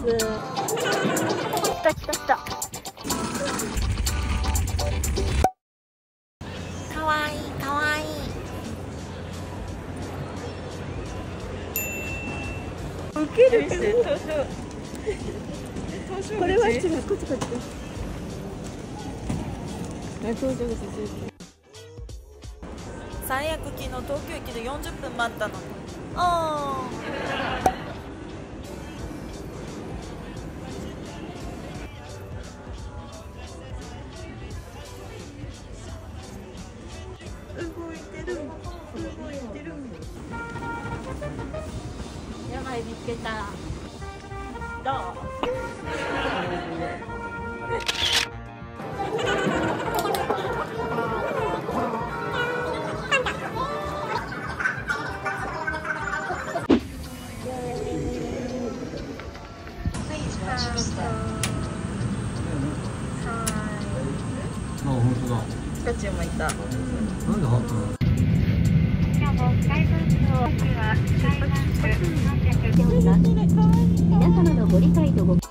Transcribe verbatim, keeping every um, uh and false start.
来た来た来た。かわいいかわいい。ウケる。これは違う、こっちこっち。最悪昨日東京駅でよんじゅっぷん待ったのに。ああ。動いてる。動いてる。やばい、見つけた。どう？ あ、本当だ。 ピカチュウもいた。 なんでハートなの？ 皆様のご理解とご